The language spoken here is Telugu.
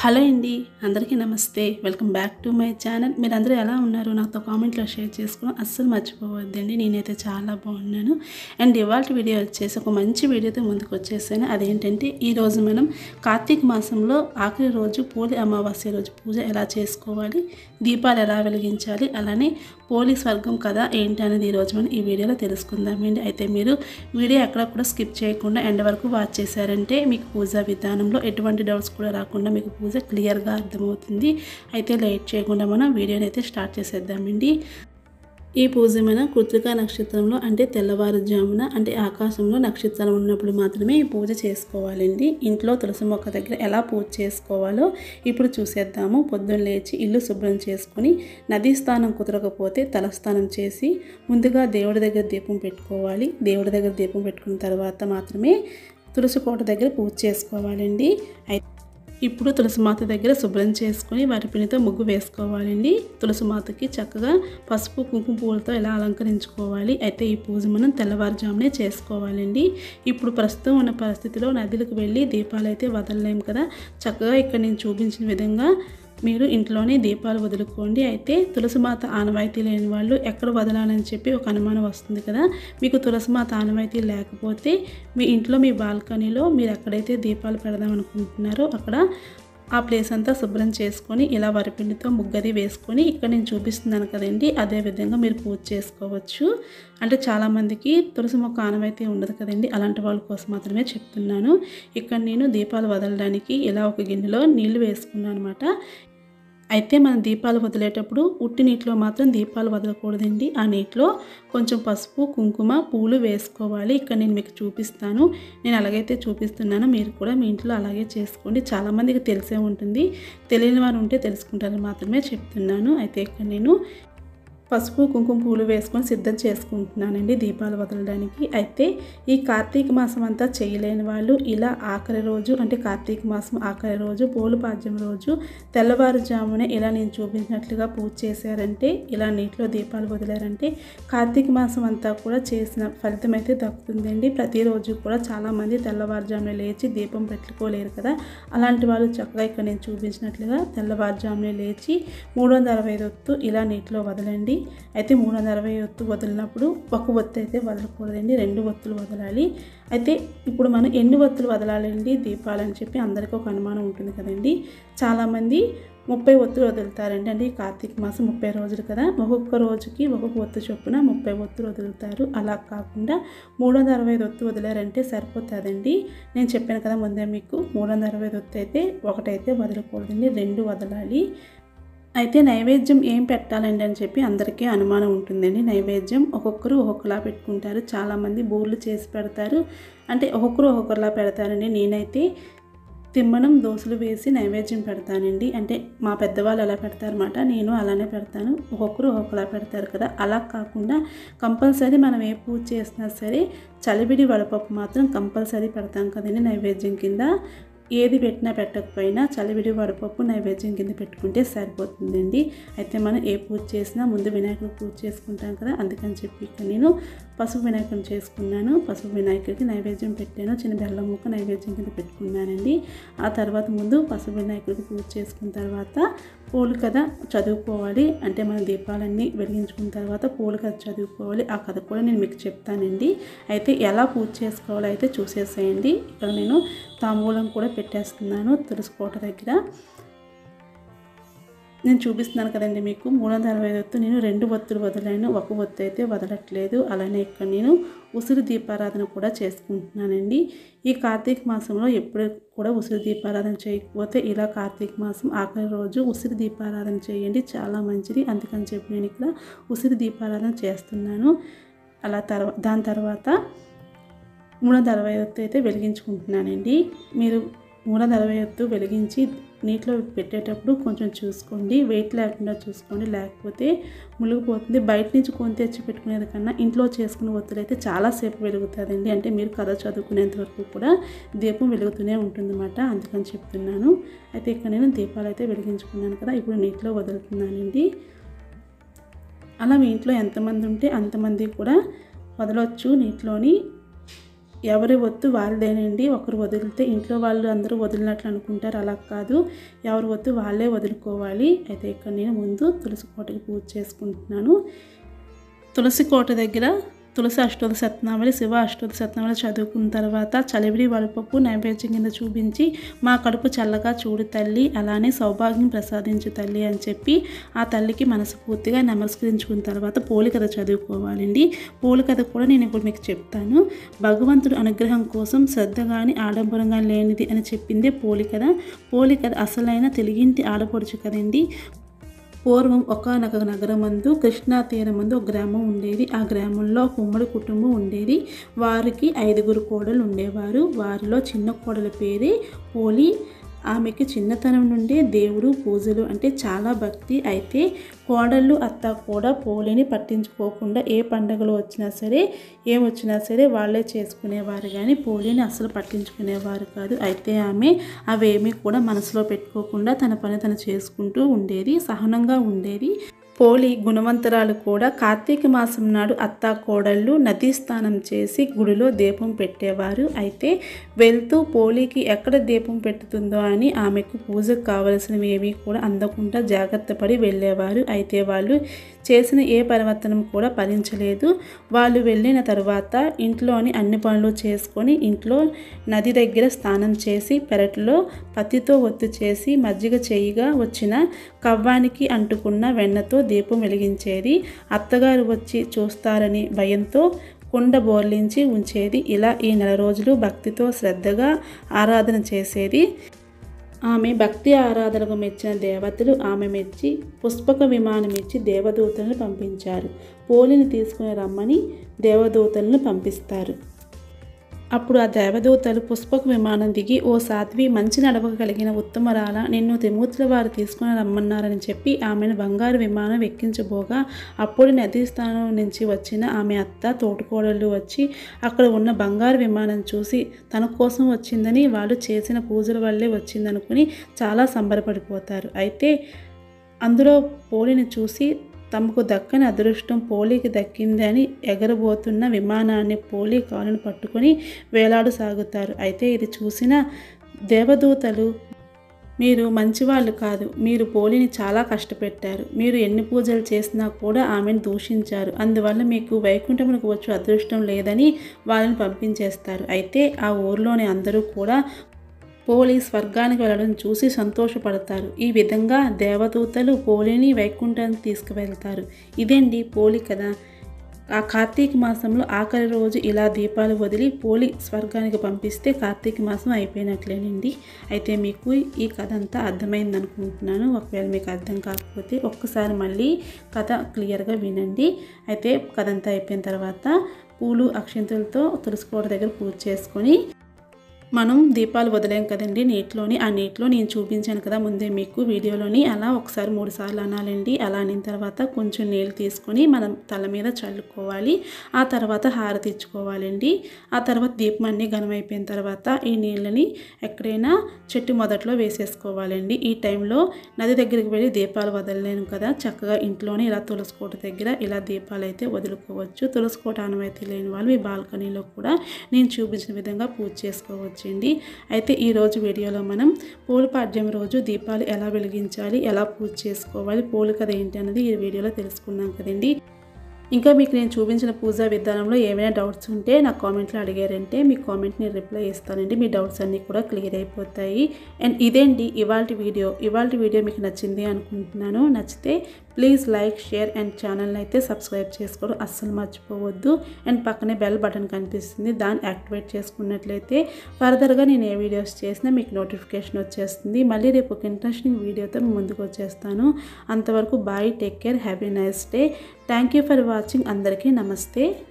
హలో అండి, అందరికీ నమస్తే. Welcome back to my channel. మీరందరూ ఎలా ఉన్నారు? నాతో కామెంట్లో షేర్ చేసుకోవడం అస్సలు మర్చిపోవద్దండి. నేనైతే చాలా బాగున్నాను. అండ్ ఇవాళ వీడియో వచ్చేసి ఒక మంచి వీడియోతో ముందుకు వచ్చేసాను. అదేంటంటే ఈరోజు మనం కార్తీక మాసంలో ఆఖరి రోజు పోలి అమావాస్య రోజు పూజ ఎలా చేసుకోవాలి, దీపాలు ఎలా వెలిగించాలి, అలానే పోలి స్వర్గం కదా ఏంటి అనేది ఈరోజు మనం ఈ వీడియోలో తెలుసుకుందామండి. అయితే మీరు వీడియో ఎక్కడ కూడా స్కిప్ చేయకుండా ఎండ్ వరకు వాచ్ చేశారంటే మీకు పూజా విధానంలో ఎటువంటి డౌట్స్ కూడా రాకుండా మీకు పూజ క్లియర్గా అర్థమవుతుంది. అయితే లేట్ చేయకుండా మనం వీడియోని అయితే స్టార్ట్ చేసేద్దామండి. ఈ పూజ మనం కృత్తిక నక్షత్రంలో అంటే తెల్లవారుజామున అంటే ఆకాశంలో నక్షత్రాలు ఉన్నప్పుడు మాత్రమే ఈ పూజ చేసుకోవాలండి. ఇంట్లో తులసి మొక్క దగ్గర ఎలా పూజ చేసుకోవాలో ఇప్పుడు చూసేద్దాము. పొద్దున్న లేచి ఇల్లు శుభ్రం చేసుకొని నదీ స్నానం కుదరకపోతే తలస్నానం చేసి ముందుగా దేవుడి దగ్గర దీపం పెట్టుకోవాలి. దేవుడి దగ్గర దీపం పెట్టుకున్న తర్వాత మాత్రమే తులసి కోట దగ్గర పూజ చేసుకోవాలండి. ఇప్పుడు తులసిమాత దగ్గర శుభ్రం చేసుకొని వరిపిండితో ముగ్గు వేసుకోవాలండి. తులసిమాతకి చక్కగా పసుపు కుంకుమ పూలతో ఎలా అలంకరించుకోవాలి. అయితే ఈ పూజ మనం తెల్లవారుజామునే చేసుకోవాలండి. ఇప్పుడు ప్రస్తుతం ఉన్న పరిస్థితిలో నదులకు వెళ్ళి దీపాలు అయితే వదలలేము కదా. చక్కగా ఇక్కడ నేను చూపించిన విధంగా మీరు ఇంట్లోనే దీపాలు వదులుకోండి. అయితే తులసిమాత ఆనవాయితీ లేని వాళ్ళు ఎక్కడ వదలాలని చెప్పి ఒక అనుమానం వస్తుంది కదా. మీకు తులసిమాత ఆనవాయితీ లేకపోతే మీ ఇంట్లో మీ బాల్కనీలో మీరు ఎక్కడైతే దీపాలు పెడదాం అనుకుంటున్నారో అక్కడ ఆ ప్లేస్ అంతా శుభ్రం చేసుకొని ఇలా వరిపిండితో ముగ్గది వేసుకొని ఇక్కడ నేను చూపిస్తున్నాను కదండి, అదే విధంగా మీరు పూజ చేసుకోవచ్చు. అంటే చాలామందికి తులసి మొక్క ఆనవాయితీ ఉండదు కదండి, అలాంటి వాళ్ళ కోసం మాత్రమే చెప్తున్నాను. ఇక్కడ నేను దీపాలు వదలడానికి ఇలా ఒక గిన్నెలో నీళ్లు వేసుకున్నాను అనమాట. అయితే మనం దీపాలు వదిలేటప్పుడు ఉట్టి నీటిలో మాత్రం దీపాలు వదలకూడదండి. ఆ నీటిలో కొంచెం పసుపు కుంకుమ పూలు వేసుకోవాలి. ఇక్కడ నేను మీకు చూపిస్తాను. నేను అలాగైతే చూపిస్తున్నాను, మీరు కూడా మీ ఇంట్లో అలాగే చేసుకోండి. చాలామందికి తెలిసే ఉంటుంది, తెలియని వారు ఉంటే తెలుసుకుంటారని మాత్రమే చెప్తున్నాను. అయితే ఇక్కడ నేను పసుపు కుంకుమ పూలు వేసుకొని సిద్ధం చేసుకుంటున్నానండి దీపాలు వదలడానికి. అయితే ఈ కార్తీక మాసం అంతా చేయలేని వాళ్ళు ఇలా ఆఖరి రోజు అంటే కార్తీక మాసం ఆఖరి రోజు పోలుపాడ్యం రోజు తెల్లవారుజామునే ఇలా నేను చూపించినట్లుగా పూజ చేశారంటే, ఇలా నీటిలో దీపాలు వదిలారంటే కార్తీక మాసం అంతా కూడా చేసిన ఫలితం అయితే దక్కుతుందండి. ప్రతిరోజు కూడా చాలామంది తెల్లవారుజామునే లేచి దీపం పెట్టుకోలేరు కదా. అలాంటి వాళ్ళు చక్కగా ఇక్కడ నేను చూపించినట్లుగా తెల్లవారుజామునే లేచి 365 ఒత్తు ఇలా నీటిలో వదలండి. అయితే 360 ఒత్తు వదిలినప్పుడు ఒక ఒత్తు అయితే వదలకూడదండి, 2 ఒత్తులు వదలాలి. అయితే ఇప్పుడు మనం ఎన్ని ఒత్తులు వదలాలండి దీపాలని చెప్పి అందరికీ ఒక అనుమానం ఉంటుంది కదండి. చాలామంది 30 ఒత్తులు వదులుతారండి. అంటే ఈ కార్తీక మాసం 30 రోజులు కదా, ఒక్కొక్క రోజుకి ఒక్కొక్క ఒత్తు చొప్పున 30 ఒత్తులు వదులుతారు. అలా కాకుండా 365 ఒత్తు వదిలారంటే సరిపోతుందండి. నేను చెప్పాను కదా ముందే మీకు 365 ఒత్తు అయితే ఒకటైతే వదలకూడదండి, 2 వదలాలి. అయితే నైవేద్యం ఏం పెట్టాలండి అని చెప్పి అందరికీ అనుమానం ఉంటుందండి. నైవేద్యం ఒక్కొక్కరు ఒక్కొక్కలా పెట్టుకుంటారు. చాలామంది బూర్లు చేసి పెడతారు, అంటే ఒక్కొక్కరు ఒక్కొక్కలా పెడతారండి. నేనైతే తిమ్మనం దోశలు వేసి నైవేద్యం పెడతానండి. అంటే మా పెద్దవాళ్ళు ఎలా పెడతారన్నమాట, నేను అలానే పెడతాను. ఒక్కొక్కరు ఒక్కొక్కలా పెడతారు కదా. అలా కాకుండా కంపల్సరీ మనం ఏ పూజ చేసినా సరే చలివిడి వడపప్పు మాత్రం కంపల్సరీ పెడతాం కదండి నైవేద్యం కింద. ఏది పెట్టినా పెట్టకపోయినా చలివిడి వడపప్పు నైవేద్యం కింద పెట్టుకుంటే సరిపోతుందండి. అయితే మనం ఏ పూజ చేసినా ముందు వినాయకుడు పూజ చేసుకుంటాం కదా, అందుకని చెప్పి ఇక్కడ నేను పసుపు వినాయకుడిని చేసుకున్నాను. పసుపు వినాయకుడికి నైవేద్యం పెట్టాను, చిన్న బెల్లం ముక్క నైవేద్యం కింద పెట్టుకున్నానండి. ఆ తర్వాత ముందు పసుపు వినాయకుడికి పూజ చేసుకున్న తర్వాత పూలు కదా చదువుకోవాలి. అంటే మన దీపాలన్నీ వెలిగించుకున్న తర్వాత పూలు కథ చదువుకోవాలి. ఆ కథ కూడా నేను మీకు చెప్తానండి. అయితే ఎలా పూజ చేసుకోవాలో అయితే చూసేసేయండి. ఇక్కడ నేను తాంబూలం కూడా పెట్టేస్తున్నాను తులసి కోట దగ్గర. నేను చూపిస్తున్నాను కదండి మీకు 365 ఒత్తు నేను 2 ఒత్తులు వదిలాను, ఒక ఒత్తు అయితే వదలట్లేదు. అలానే ఇక్కడ నేను ఉసిరి దీపారాధన కూడా చేసుకుంటున్నానండి. ఈ కార్తీక మాసంలో ఎప్పుడు కూడా ఉసిరి దీపారాధన చేయకపోతే ఇలా కార్తీక మాసం ఆఖరి రోజు ఉసిరి దీపారాధన చేయండి, చాలా మంచిది. అందుకని చెప్పి నేను ఇక్కడ ఉసిరి దీపారాధన చేస్తున్నాను. దాని తర్వాత 360 ఒత్తు అయితే వెలిగించుకుంటున్నానండి. మీరు 360 ఒత్తు వెలిగించి నీటిలో పెట్టేటప్పుడు కొంచెం చూసుకోండి, వెయిట్ లేకుండా చూసుకోండి, లేకపోతే మునిగిపోతుంది. బయట నుంచి కొని తెచ్చి పెట్టుకునేది కన్నా ఇంట్లో చేసుకునే ఒత్తులు అయితే చాలాసేపు వెలుగుతుందండి. అంటే మీరు కథ చదువుకునేంత వరకు కూడా దీపం వెలుగుతూనే ఉంటుందన్నమాట, అందుకని చెప్తున్నాను. అయితే ఇక్కడ నేను దీపాలు అయితే వెలిగించుకున్నాను కదా, ఇప్పుడు నీటిలో వదులుతున్నానండి. అలా మీ ఇంట్లో ఎంతమంది ఉంటే అంతమంది కూడా వదలవచ్చు నీటిలోని. ఎవరి ఒత్తు వాళ్ళదేనండి. ఒకరు వదిలితే ఇంట్లో వాళ్ళు అందరూ వదిలినట్లు అనుకుంటారు, అలా కాదు. ఎవరి ఒత్తు వాళ్ళే వదులుకోవాలి. అయితే ఇక్కడ నేను ముందు తులసి కోటకి పూజ చేసుకుంటున్నాను. తులసి కోట దగ్గర తులసి అష్టోత్తర శతనామావళి, శివ అష్టోత్తర శతనామావళి చదువుకున్న తర్వాత చలివిడి వడపప్పు నైవేద్యం కింద చూపించి మా కడుపు చల్లగా చూడు తల్లి, అలానే సౌభాగ్యం ప్రసాదించు తల్లి అని చెప్పి ఆ తల్లికి మనస్ఫూర్తిగా నమస్కరించుకున్న తర్వాత పోలికథ చదువుకోవాలండి. పోలికథ కూడా నేను ఇప్పుడు మీకు చెప్తాను. భగవంతుడు అనుగ్రహం కోసం శ్రద్ధ కానీ ఆడంబరంగా లేనిది అని చెప్పిందే పోలికథ. పోలికథ అసలైన తెలుగింటి ఆడపడుచు కదండి. పూర్వం ఒకానొక నగరమందు కృష్ణా తీరమందు ఒక గ్రామం ఉండేది. ఆ గ్రామంలో ఒక ఉమ్మడి కుటుంబం ఉండేది. వారికి 5 కోడలు ఉండేవారు. వారిలో చిన్న కోడల పేరే పోలి. ఆమెకి చిన్నతనం నుండే దేవుడు పూజలు అంటే చాలా భక్తి. అయితే కోడళ్ళు అత్త కూడా పోలిని పట్టించుకోకుండా ఏ పండుగలు వచ్చినా సరే ఏమొచ్చినా సరే వాళ్ళే చేసుకునేవారు, కానీ పోలిని అస్సలు పట్టించుకునేవారు కాదు. అయితే ఆమె అవేమీ కూడా మనసులో పెట్టుకోకుండా తన పని తను చేసుకుంటూ ఉండేది, సహనంగా ఉండేది. పోలి గుణవంతురాలు కూడా. కార్తీక మాసం నాడు అత్తా కోడళ్ళు నదీ స్నానం చేసి గుడిలో దీపం పెట్టేవారు. అయితే వెళ్తూ పోలికి ఎక్కడ దీపం పెట్టుతుందో అని ఆమెకు పూజకు కావలసినవి ఏవి కూడా అందకుండా జాగ్రత్త పడి వెళ్ళేవారు. అయితే వాళ్ళు చేసిన ఏ పరివర్తనం కూడా ఫలించలేదు. వాళ్ళు వెళ్ళిన తర్వాత ఇంట్లోని అన్ని పనులు చేసుకొని ఇంట్లో నది దగ్గర స్నానం చేసి పెరట్లో పత్తితో ఒత్తు చేసి మజ్జిగ చేయిగా వచ్చిన కవ్వానికి అంటుకున్న వెన్నతో దీపం వెలిగించేది. అత్తగారు వచ్చి చూస్తారని భయంతో కుండ బోర్లించి ఉంచేది. ఇలా ఈ 4 రోజులు భక్తితో శ్రద్ధగా ఆరాధన చేసేది. ఆమె భక్తి ఆరాధనకు మెచ్చిన దేవతలు ఆమె మెచ్చి పుష్పక విమానం ఇచ్చి దేవదూతలను పంపించారు. పోలిని తీసుకుని రమ్మని దేవదూతలను పంపిస్తారు. అప్పుడు ఆ దేవదూతలు పుష్పక విమానం దిగి, ఓ సాధ్వి, మంచి నడవక కలిగిన ఉత్తమరాల, నిన్ను త్రిమూర్తుల వారు తీసుకుని రమ్మన్నారని చెప్పి ఆమెను బంగారు విమానం ఎక్కించబోగా అప్పుడు నదీ స్థానం నుంచి వచ్చిన ఆమె అత్త తోటికోడళ్ళు వచ్చి అక్కడ ఉన్న బంగారు విమానం చూసి తన కోసం వచ్చిందని, వాళ్ళు చేసిన పూజల వల్లే వచ్చిందనుకుని చాలా సంబరపడిపోతారు. అయితే అందులో పోలిని చూసి తమకు దక్కని అదృష్టం పోలికి దక్కిందని ఎగరబోతున్న విమానాన్ని పోలి కాలును పట్టుకొని వేలాడసాగుతారు. అయితే ఇది చూసిన దేవదూతలు, మీరు మంచివాళ్ళు కాదు, మీరు పోలిని చాలా కష్టపెట్టారు, మీరు ఎన్ని పూజలు చేసినా కూడా ఆమెను దూషించారు, అందువల్ల మీకు వైకుంఠమునకు వచ్చే అదృష్టం లేదని వాళ్ళని పంపించేస్తారు. అయితే ఆ ఊర్లోని అందరూ కూడా పోలి స్వర్గానికి వెళ్ళడం చూసి సంతోషపడతారు. ఈ విధంగా దేవదూతలు పోలిని వైకుంఠానికి తీసుకువెళ్తారు. ఇదేంటి పోలి కదా. ఆ కార్తీక మాసంలో ఆఖరి రోజు ఇలా దీపాలు వదిలి పోలి స్వర్గానికి పంపిస్తే కార్తీక మాసం అయిపోయినట్లేనండి. అయితే మీకు ఈ కథ అంతా అర్థమైంది అనుకుంటున్నాను. ఒకవేళ మీకు అర్థం కాకపోతే ఒక్కసారి మళ్ళీ కథ క్లియర్గా వినండి. అయితే కథ అంతా అయిపోయిన తర్వాత పూలు అక్షంతలతో తులసి కోట దగ్గర పూజ చేసుకొని మనం దీపాలు వదిలేం కదండి నీటిలోని. ఆ నీటిలో నేను చూపించాను కదా ముందే మీకు వీడియోలోని, అలా ఒకసారి 3 సార్లు అనాలండి. అలా అనిన తర్వాత కొంచెం నీళ్ళు తీసుకొని మనం తల మీద చల్లుకోవాలి. ఆ తర్వాత హారతి ఇచ్చుకోవాలండి. ఆ తర్వాత దీపం అన్నీ ఘనమైపోయిన తర్వాత ఈ నీళ్ళని ఎక్కడైనా చెట్టు మొదట్లో వేసేసుకోవాలండి. ఈ టైంలో నది దగ్గరికి వెళ్ళి దీపాలు వదలలేను కదా, చక్కగా ఇంట్లోనే ఇలా తులసి కోట దగ్గర ఇలా దీపాలు అయితే వదులుకోవచ్చు. తులసి కోట అనుమతి లేని వాళ్ళు ఈ బాల్కనీలో కూడా నేను చూపించిన విధంగా పూజ చేసుకోవచ్చు. అయితే ఈరోజు వీడియోలో మనం పోలిపాడ్యం రోజు దీపాలు ఎలా వెలిగించాలి, ఎలా పూజ చేసుకోవాలి, పోలి కథ ఏంటి అన్నది ఈ వీడియోలో తెలుసుకున్నాం కదండి. ఇంకా మీకు నేను చూపించిన పూజా విధానంలో ఏమైనా డౌట్స్ ఉంటే నా కామెంట్లో అడిగారంటే మీ కామెంట్ని రిప్లై ఇస్తానండి. మీ డౌట్స్ అన్నీ కూడా క్లియర్ అయిపోతాయి. అండ్ ఇదేంటి ఇవాల్టి వీడియో మీకు నచ్చింది అనుకుంటున్నాను. నచ్చితే ప్లీజ్ లైక్, షేర్ అండ్ ఛానల్ని అయితే సబ్స్క్రైబ్ చేసుకోవడం అస్సలు మర్చిపోవద్దు. అండ్ పక్కనే బెల్ బటన్ కనిపిస్తుంది, దాన్ని యాక్టివేట్ చేసుకున్నట్లయితే ఫర్దర్గా నేను ఏ వీడియోస్ చేసినా మీకు నోటిఫికేషన్ వచ్చేస్తుంది. మళ్ళీ రేపు ఒక ఇంట్రెస్టింగ్ వీడియోతో ముందుకు వచ్చేస్తాను. అంతవరకు bye, take care, happy nice day. Thank you for watching. అందరికీ నమస్తే.